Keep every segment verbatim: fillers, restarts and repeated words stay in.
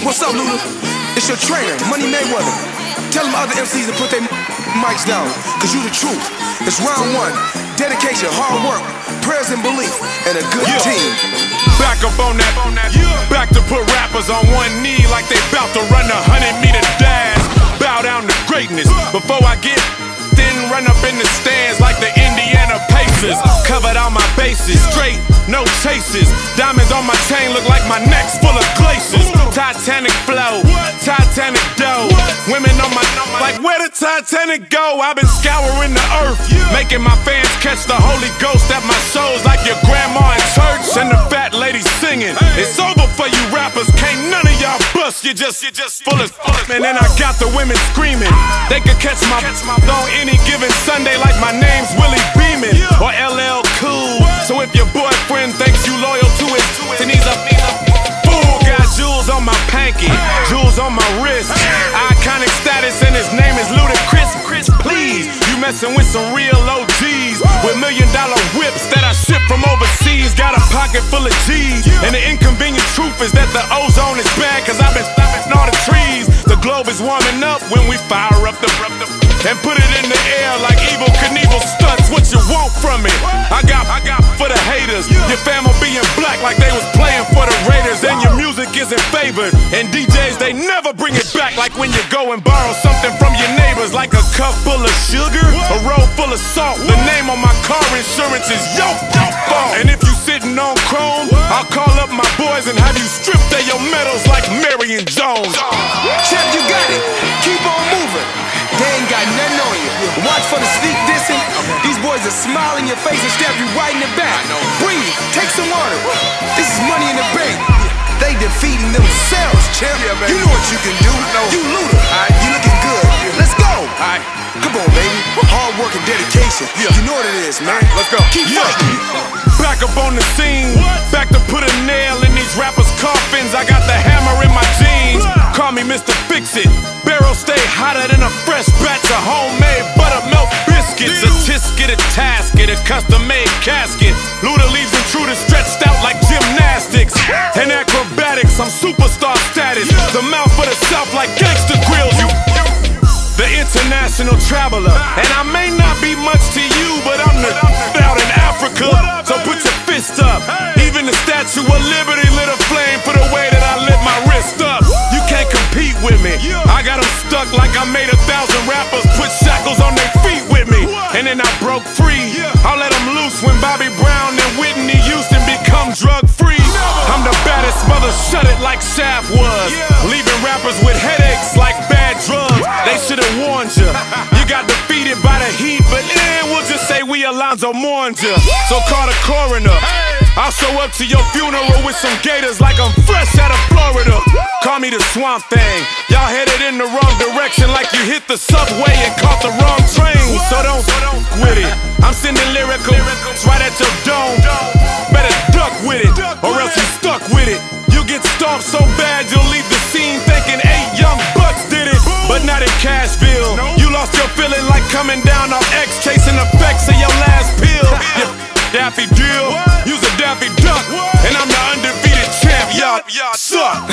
What's up, Luda? It's your trainer, Money Mayweather. Tell them other M Cs to put their mics down, cause you the truth. It's round one. Dedication, hard work, prayers and belief, and a good yeah. team. Back up on that, yeah. Back to put rappers on one knee like they bout to run a hundred meter dash. Bow down to greatness before I get then run up in the stands like the Indiana Pacers. Covered all my bases, straight, no chases. Diamonds on my chain look like my neck's full of glaciers. Titanic flow, Titanic dough. Women on my like where the Titanic go? I've been scouring the earth, making my fans catch the Holy Ghost at my shows like your grandma in church and the fat lady singing. It's over for you rappers, can't none of y'all bust. You just, you just full of full of. And then I got the women screaming. They could catch my on any given Sunday like my name's Willie Beeman or L L Cool. So if your boyfriend thinks you loyal to it, then he's a fool. Got jewels on my panky, jewels on my wrist, iconic status, and his name is Ludacris. Chris, please, you messing with some real O Gs with million dollar whips that I ship from overseas. Got a pocket full of G's, and the inconvenient truth is that the ozone is bad, cause I've been stopping all the trees. The globe is warming up when we fire up the and put it in the air like Evel Knievel stunts. What you want from it? I got, I got for the haters. Your fam will be in black like they was playing for the Raiders. And your music isn't favored. And D Js, they never bring it back. Like when you go and borrow something from your neighbors, like a cup full of sugar, a roll full of salt. The name on my car insurance is Yo Yo Fault. And if you sitting on chrome, I'll call up my boys and have you stripped of your medals like Marion Jones. Champ, you got it. Keep on moving. They ain't got nothing on you. Watch for the sneak dissing. These boys will smile in your face and stab you right in the back. Breathe, take some water. This is Money in the Bank. They defeating themselves, champ. You know what you can do. You Luda. You looking good. Let's go. Come on, baby. Hard work and dedication. You know what it is, man. Let's go. Keep fighting. Back up on the scene. Back to put a nail in these rappers' coffins. I got the hammer in my jeans. Call me Mister Fix-It. Barrel stay hotter than a fresh batch of homemade buttermilk biscuits. A tisket, a tasket, a custom-made casket. Luda leaves intruders stretched out like gymnastics. And acrobatics, I'm superstar status. The mouth for the south like gangster grills. You, the international traveler. And I may not be much to you, but I'm the out in Africa. So put your fist up. Even the Statue of Liberty lit a flame for the way that I lit my wrist up. You can't compete with me. I got them stuck like I made a thousand rappers put shackles on their feet with me. And then I broke free. I'll let them loose when Bobby Brown and Whitney Houston become drug free. I'm the baddest mother, shut it like Shaft was. Leaving rappers with headaches like bad drugs. They should've warned you. You got defeated by the heat, but eh, we'll just say we Alonzo mourned you. So call the coroner. I'll show up to your funeral with some gators like I'm fresh out of Florida. Call me the Swamp Thing. Y'all headed in the wrong direction like you hit the subway and caught the wrong train. So don't with it. I'm sending lyrical right at your dome. Better duck with it, or else you stuck with it. You'll get stomped so bad you'll leave the scene thinking eight young bucks did it. But not in Cashville. You lost your feeling like coming down off X, chasing effects of your last pill. You Daffy Deal, you's a Daffy Duck, and I'm the undefeated champ. Y'all, y'all suck.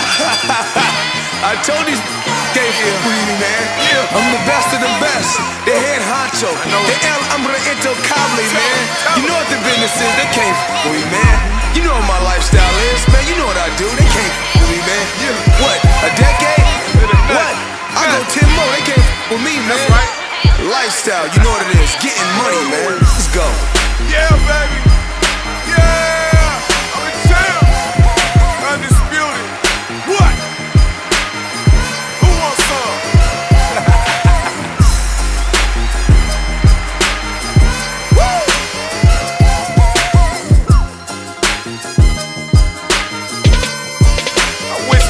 I told these came for me, man. I'm the best of the best. The head honcho, the El Hombre Intocable, man. You know what the business is. They came for me, man. You know what my lifestyle is, man. You know what I do. They came for me, man. What? A decade? What? I go ten more. They came for me, man. Lifestyle, you know what it is. Getting money, man. Let's go. Yeah, baby. Yeah. I'm a champ. Undisputed. What? Who wants some? Woo! I wish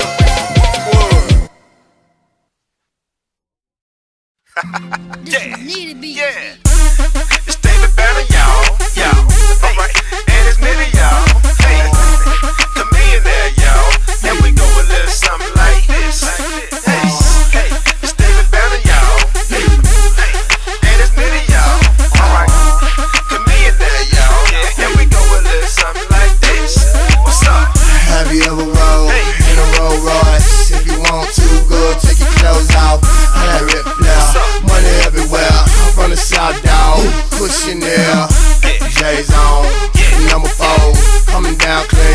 I would. Yeah. Yeah. It's David Banner, y'all. Y'all. Alright. And it's Nitty, y'all. Hey. The millionaire, y'all. And we go a little something like this. Hey. Hey. It's David Banner, y'all. Hey. And it's Nitty, y'all. Alright. The millionaire, y'all. And we go a little something like this. What's up? Have you ever rolled in a Rolls Royce?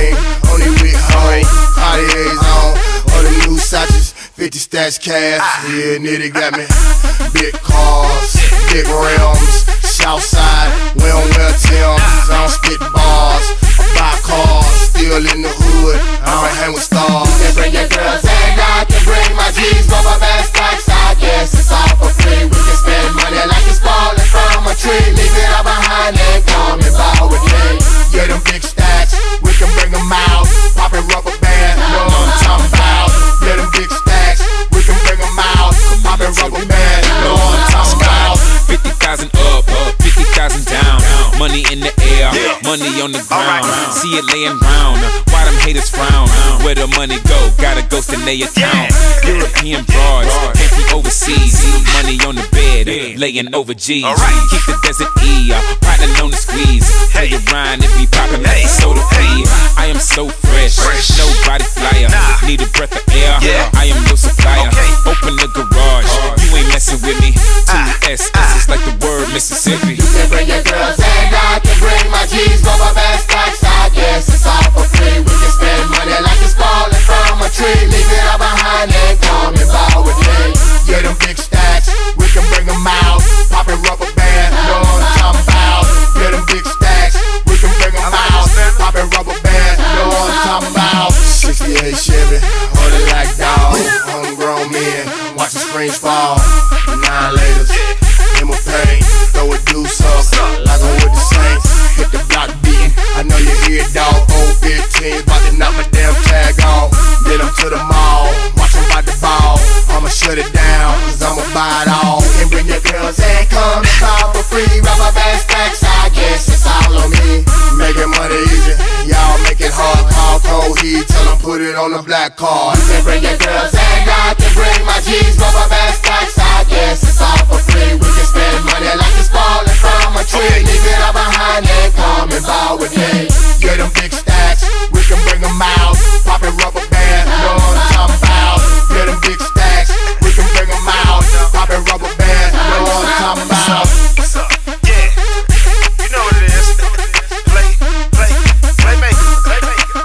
chain, only with hoe. Cartier's on, all the new Satches, fifty stacks cash. Yeah, nigga got me. Big cars, big rims, Southside, we don't wear Timbs. I don't spit bars, I buy cars, still in the hood, I don't hang with stars. You can bring your girls and I can bring my G's, rubber band stacks, I guess it's all for free. We can spend money like it's falling from a tree. Leave it all behind and come and bow with me. Yeah, them big stacks, we can bring them out. Poppin' rubber band, know what I'm talking about. Yeah, them big stacks, we can bring them out. Poppin' rubber band, know what I'm talking about. fifty thousand up, fifty thousand down. Money in the air, money on the ground. See it laying round, why them haters frown? Where the money go, gotta go to their town. European broads, came from overseas. Money on the bed, laying over G's. Keep the desert E, partner on the squeeze. Play your rhyme, it be poppin' like a soda free. I am so fresh, nobody flyer. Need a breath of air, I am no supplier. Open the garage, you ain't messing with me. Two S S is like the word Mississippi. You can bring your girls and I can bring my G's, rubber band stacks, I guess it's all for free. We can spend money like it's falling from a tree. Leave it all behind and come and bow with me. Yeah, them big stacks, we can bring them out. Poppin' rubber band, know what I'm talking about. Yeah, them big stacks, we can bring them out. Poppin' rubber band, know what I'm talking about. sixty-eight Chevy, hold it like dog. Homegrown men, watch the screens fall. Nine laters, in my pain, throw a deuce up, like I'm with the Saints. Hit the block beating, I know you hear it, dog. oh fifteen, about to knock my damn tag off. Then I'm to the mall, watch them by the ball. I'ma shut it down, cause I'ma buy it all. You can bring your girls and come and call for free. Rubber band stacks, I guess it's all on me. Making money easy, y'all make it hard. Call Cordy, tell them put it on the black card. You can bring your girls and I can bring my G's. Rubber band stacks, I guess it's all for free. We can spend money like it's falling from a tree. Leave it all behind and come and bow with me. Yeah, them big stacks, we can bring them out. Poppin' rubber band, know what I'm talking about. Yeah, them big stacks, we can bring them out. Poppin' rubber band, know what I'm talking about. What's up? Yeah, you know what it is. Play, play, playmaker, playmaker.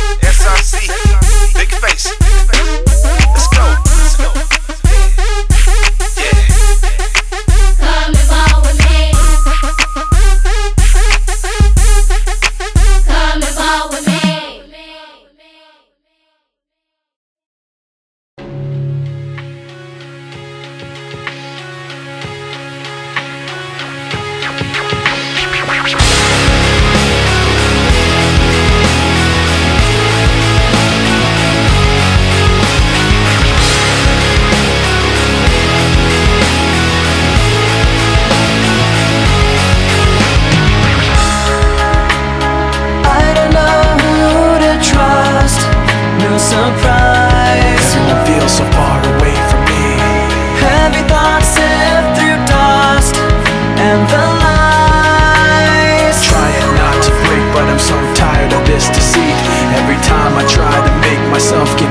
S R C, big face. Let's go, let's go. Yeah. Come and ball with me. Come and ball with me. I don't know who to trust, no surprise. Everyone feels so far away from me. Heavy thoughts sift through dust and the lies. Trying not to break, but I'm so tired of this deceit. Every time I try to make myself get